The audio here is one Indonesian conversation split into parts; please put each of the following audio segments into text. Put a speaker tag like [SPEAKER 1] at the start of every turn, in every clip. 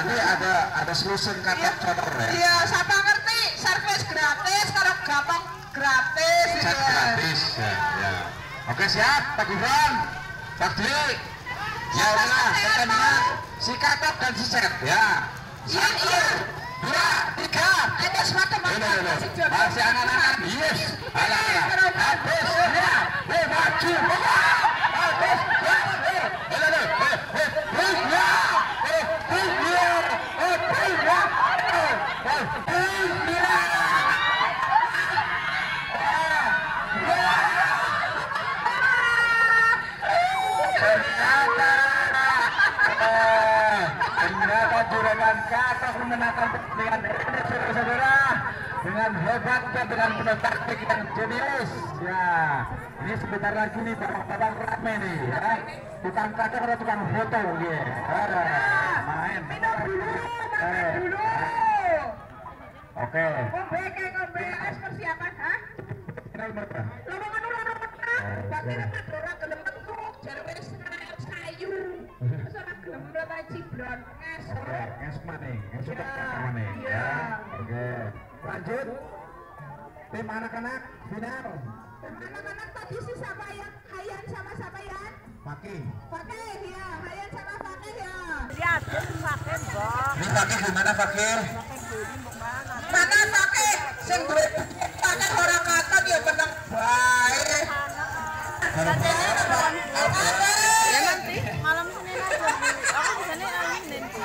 [SPEAKER 1] Berarti ada solusi kata contoh ya?
[SPEAKER 2] Iya, siapa ngerti servis gratis, kalau gampang gratis.
[SPEAKER 1] Cat gratis ya. Oke siap, Pak Gibran, Pak Dwi. Ya udah, pertandingan si Katok dan si Set ya.
[SPEAKER 2] Iya.
[SPEAKER 1] 2, 3.
[SPEAKER 2] Ada semata-mata.
[SPEAKER 1] Masih anak-anak, yes. Alah. Habis ya. Maju. Habis. Ternyata juragan Katok memenangkan pertandingan ini, saudara-saudara, dengan hebatnya, dengan penuh taktik yang jenius. Ya, ini sebentar lagi nih babak rame nih ya. Tukang Katok atau tukang foto ya. Main.
[SPEAKER 2] Dulu.
[SPEAKER 1] Oke.
[SPEAKER 2] Kombe persiapan, ha? Bakirnya berdora gelem metu, jar wis sayu. Terus ora gelem ora cibron,
[SPEAKER 1] Nges maning, ya. Oke. Lanjut. Tim anak-anak final.
[SPEAKER 2] Anak-anak tadi si siapa ya? Hayan sama siapa ya?
[SPEAKER 1] Fakih
[SPEAKER 2] ya, Hayan sama Fakih ya.
[SPEAKER 3] Lihat, Fakih, Mbak.
[SPEAKER 1] Ini Fakih gimana Fakih?
[SPEAKER 2] Mana Fakih? Sing duwe Fakih ora katon ya meneng bae.
[SPEAKER 3] Ya nanti malam Senin aja. Aku di sana angin nanti.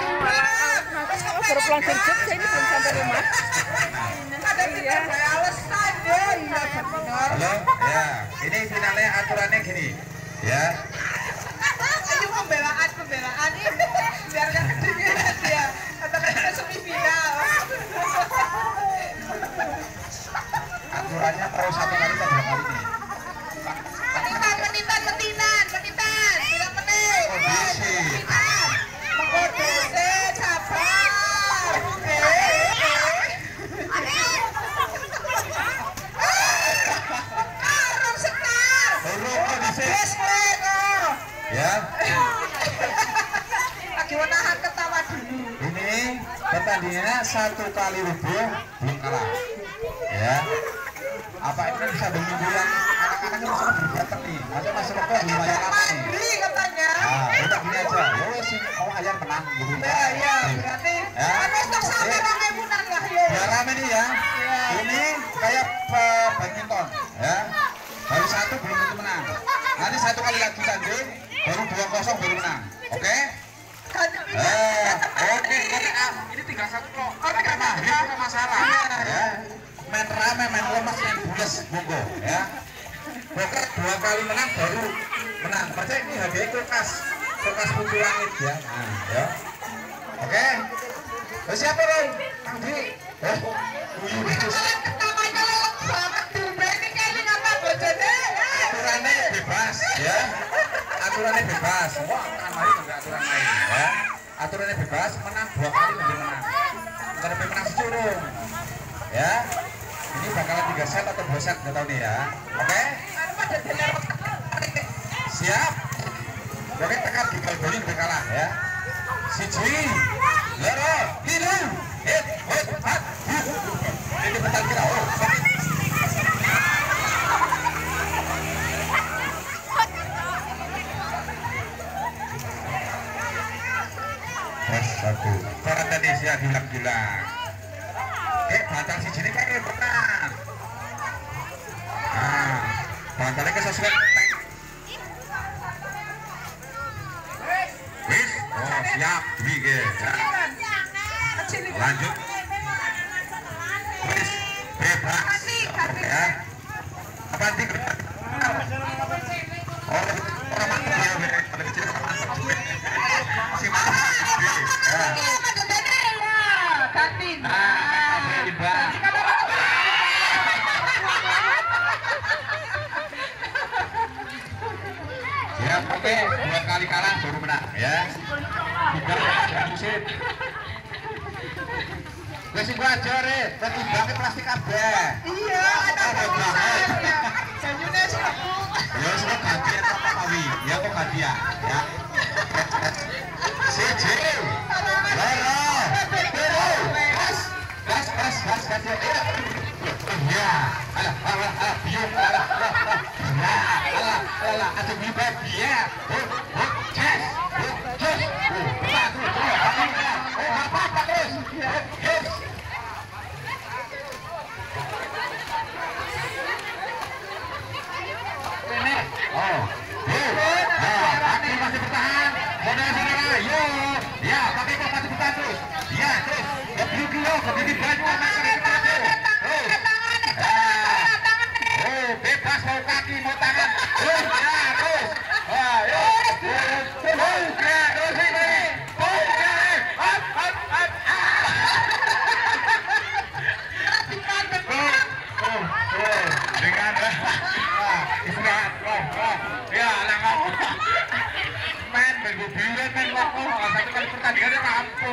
[SPEAKER 3] Baru pulang kerja, saya ini belum sampai rumah.
[SPEAKER 2] Ada tiga alasan deh.
[SPEAKER 1] Halo, ya. Ini finalnya aturannya gini, ya.
[SPEAKER 2] Ayo pembelaan ini biar gak ketinggalan ya. Atau kita semifinal.
[SPEAKER 1] Aturannya terus satu kali atau dua kali nih?
[SPEAKER 2] Menitan. Bilang menit.
[SPEAKER 1] Kondisi.
[SPEAKER 2] Kondisi, sabar. Karung sekar.
[SPEAKER 1] Turun kondisi. Ya.
[SPEAKER 2] Lagi menahan ketawa dulu.
[SPEAKER 1] Ini pertandingannya 1 kali rubuh belum kalah. Ya. Apa ini kan bisa bermingguan anak-anak itu sama berdatang nih. Masa masuk ke lumayan lama nih.
[SPEAKER 2] Mandiri katanya.
[SPEAKER 1] Nah, udah gini aja. Ya wes mau ayam menang gitu.
[SPEAKER 2] Ya, berarti harus tak sampai rame menang lah ya.
[SPEAKER 1] Biar rame nih ya. Ini kayak badminton ya. Baru 1 belum tentu menang. Nanti 1 kali lagi tanding, baru 2-0 baru menang. Oke? Oke. Ini tinggal 1 kok. Mereka mah itu masalah. Ya. Main rame, main lemas, main bules, monggo ya. Pokoknya 2 kali menang baru menang. Percaya ini hadiah kulkas putu langit ya. Nah, ya. Oke. Siapa dong? Kang Di.
[SPEAKER 2] Ketamanya lelek banget tumben ini kayaknya ngapa bojone.
[SPEAKER 1] Aturannya bebas ya. Aturannya bebas. Wah, kan mari enggak aturan lain ya. Aturannya bebas, menang 2 kali lebih menang. Bukan lebih menang securung. Ya. Ini bakalan 3 set atau 2 set, nggak tahu nih ya. Oke? Siap? Oke, tekan di kalboni lebih kalah ya. Siji, loro, tilu, hit, hat, ini betal kira. Oh, satu. Para tadi siap hilang-hilang. Bantal si jini kayak benar. Nah, bantalnya ke sesuai. Wis, oh siap, wige. Lanjut. Wis, bebas. Ya. Apa nanti? Oh, orang ya, kecil si
[SPEAKER 2] Kantin.
[SPEAKER 1] Ya, oke, 2 kali kalah baru menang ya. 3 musim. Wes iku aja re, ketimbangke plastik kabeh.
[SPEAKER 2] Iya, ada urusan ya. Jadinya seru.
[SPEAKER 1] Ya wis ganti apa kawi. Ya kok ganti ya. Siji. Loro. satu. Ya, alah, biung, alah, ada biung babi ya. Yes, satu, dua, apa terus? Yes. Oh, kaki masih bertahan. Saudara-saudara, yo, ya, kaki kok masih bertahan terus. Ya, terus, ke baju anak bebas mau kaki mau tangan. Ya, terus. Ayo, terus ini. Dengan istirahat, ya langkah main bergubiran main waktu satu kali pertandingannya rampung.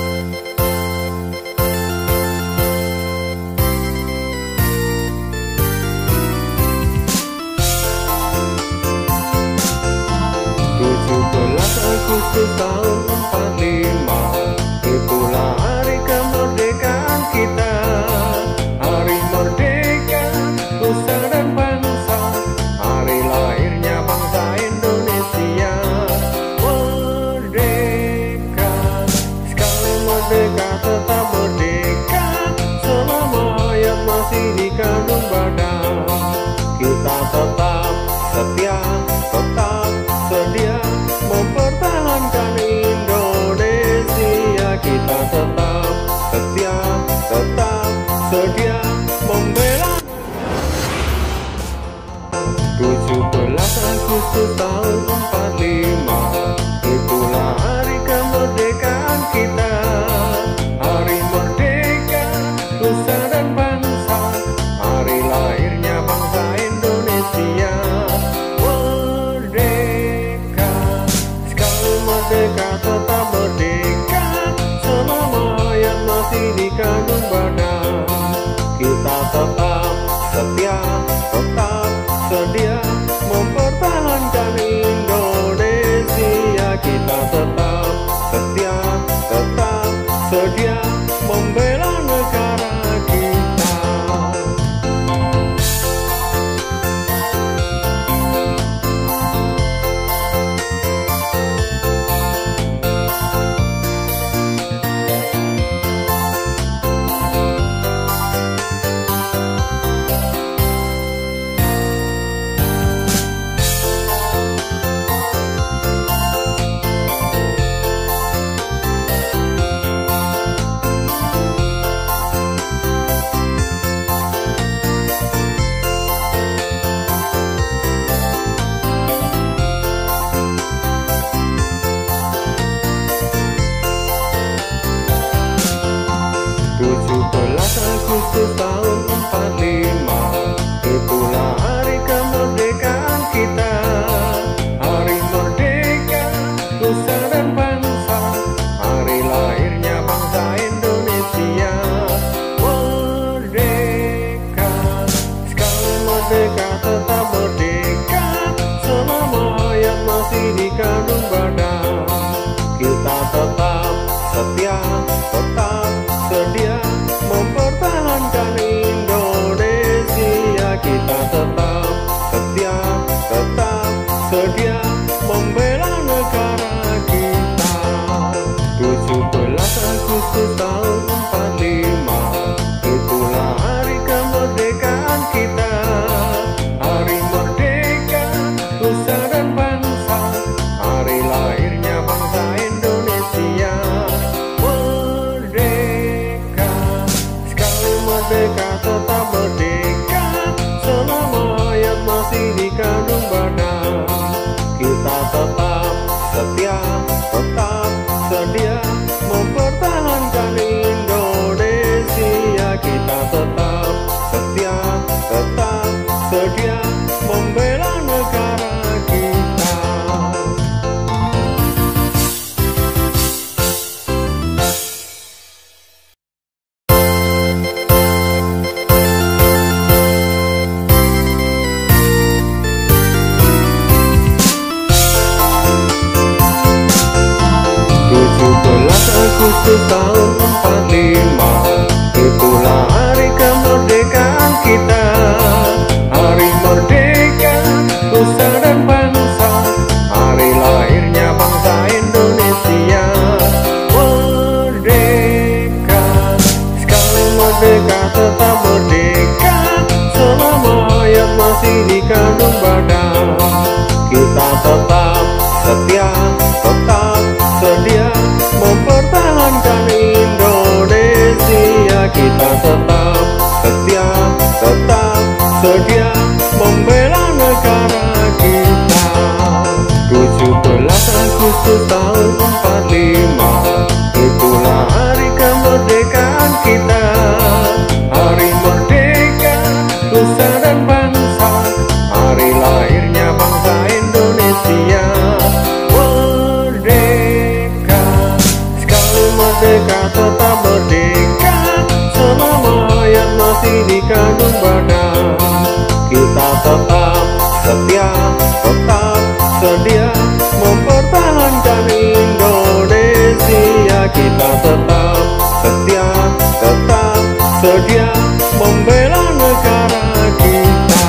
[SPEAKER 4] Agustus tahun 45, itulah hari kemerdekaan kita. Hari merdeka, nusa dan bangsa, hari lahirnya bangsa Indonesia. Merdeka, sekali merdeka tetap merdeka, selama hayat masih dikandung badan. Kita tetap setia, tetap sedia mempertahankan Indonesia. Kita tetap setia, tetap sedia membela. 17 Agustus tahun 45, itulah hari kemerdekaan kita. Hari merdeka, nusa dan bangsa, hari lahirnya bangsa Indonesia. Merdeka tetap merdeka, selama hayat masih dikandung badan. Kita tetap setia, tetap sedia mempertahankan Indonesia. Kita tetap setia, tetap sedia membela negara kita. Agustus tahun 45, itulah hari kemerdekaan kita. Hari merdeka, nusa dan bangsa, hari lahirnya bangsa Indonesia. Merdeka, sekali merdeka tetap merdeka, selama hayat masih dikandung badan. Kita tetap setia, tetap sedia mempertahankan Indonesia. Kita tetap setia, tetap sedia membela negara kita. 17 Agustus tahun 45, itulah hari kemerdekaan kita. Hari merdeka, nusa dan bangsa, hari lahirnya bangsa Indonesia. Merdeka tetap merdeka, selama hayat masih dikandung badan. Kita tetap setia, tetap sedia mempertahankan Indonesia. Kita tetap setia, tetap sedia membela negara kita. Agustus tahun 45, itulah hari kemerdekaan kita. Hari merdeka, nusa dan bangsa, hari lahirnya bangsa Indonesia. Merdeka, sekali merdeka tetap merdeka, selama hayat masih dikandung badan. Kita tetap setia, tetap sedia mempertahankan Indonesia. Kita tetap setia, tetap sedia membela negara kita. 17 Agustus tahun 45, itulah hari kemerdekaan kita. Hari merdeka, nusa dan bangsa, hari lahirnya bangsa Indonesia. Merdeka, sekali merdeka tetap merdeka, selama hayat masih dikandung badan. Kita tetap setia, tetap sedia mempertahankan Indonesia. Kita tetap setia, tetap sedia membela negara kita.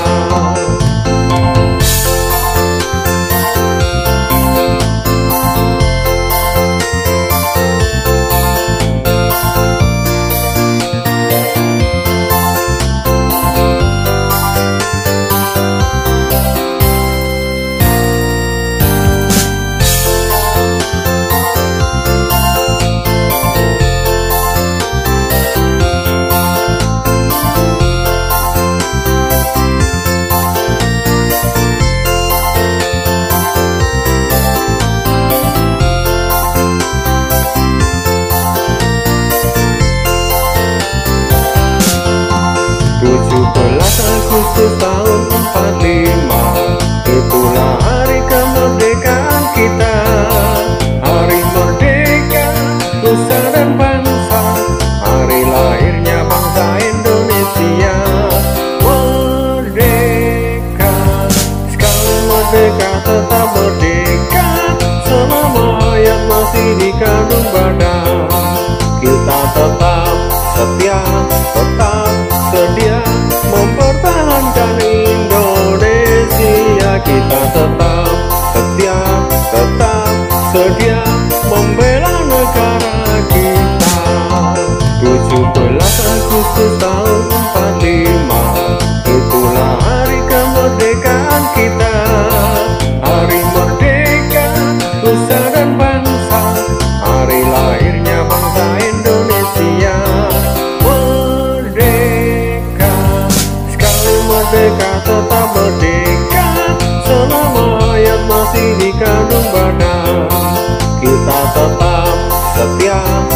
[SPEAKER 4] Agustus tahun 45, itulah hari kemerdekaan kita. Hari merdeka, nusa dan bangsa, hari lahirnya bangsa Indonesia. Merdeka, sekali merdeka tetap merdeka, selama hayat masih dikandung badan. Kita tetap setia, tetap sedia mempertahankan Indonesia. Kita tetap setia, tetap sedia membela negara kita. 17 Agustus tahun 45, itulah hari kemerdekaan kita. Hari merdeka, nusa dan bangsa, hari lahirnya bangsa Indonesia. Merdeka, sekali merdeka tetap merdeka, selama hayat masih dikandung badan. Kita tetap setia,